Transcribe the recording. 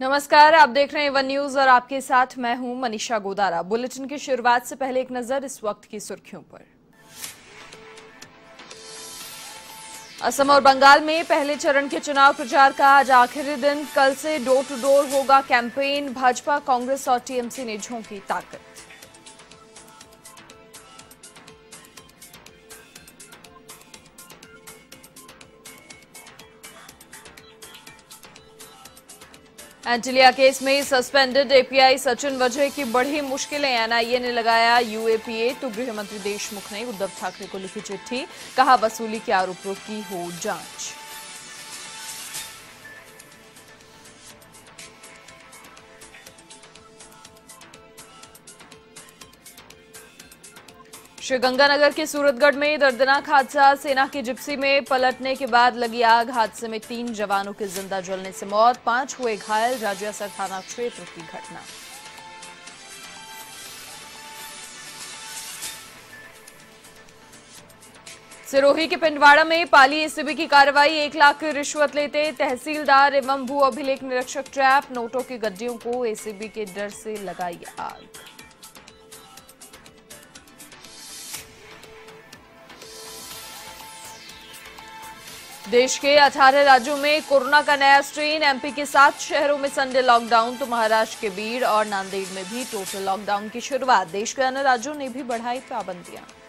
नमस्कार, आप देख रहे हैं वन न्यूज और आपके साथ मैं हूं मनीषा गोदारा। बुलेटिन की शुरुआत से पहले एक नजर इस वक्त की सुर्खियों पर। असम और बंगाल में पहले चरण के चुनाव प्रचार का आज आखिरी दिन। कल से डोर टू डोर होगा कैंपेन। भाजपा, कांग्रेस और टीएमसी ने झोंकी ताकत। एंटिलिया केस में सस्पेंडेड एपीआई सचिन वजह की बढ़ी मुश्किलें। एनआईए ने लगाया यूएपीए तो गृह मंत्री देशमुख ने उद्धव ठाकरे को लिखी चिट्ठी, कहा वसूली के आरोपों की हो जांच। श्रीगंगानगर के सूरतगढ़ में दर्दनाक हादसा। सेना की जिप्सी में पलटने के बाद लगी आग। हादसे में 3 जवानों की जिंदा जलने से मौत, 5 हुए घायल। राजियासर थाना क्षेत्र की घटना। सिरोही के पिंडवाड़ा में पाली एसीबी की कार्रवाई। 1 लाख की रिश्वत लेते तहसीलदार एवं भू अभिलेख निरीक्षक ट्रैप। नोटों की गड्डियों को एसीबी के डर से लगाई आग। देश के 18 राज्यों में कोरोना का नया स्ट्रेन। एमपी के 7 शहरों में संडे लॉकडाउन तो महाराष्ट्र के बीड़ और नांदेड़ में भी टोटल लॉकडाउन की शुरुआत। देश के अन्य राज्यों ने भी बढ़ाई पाबंदियां।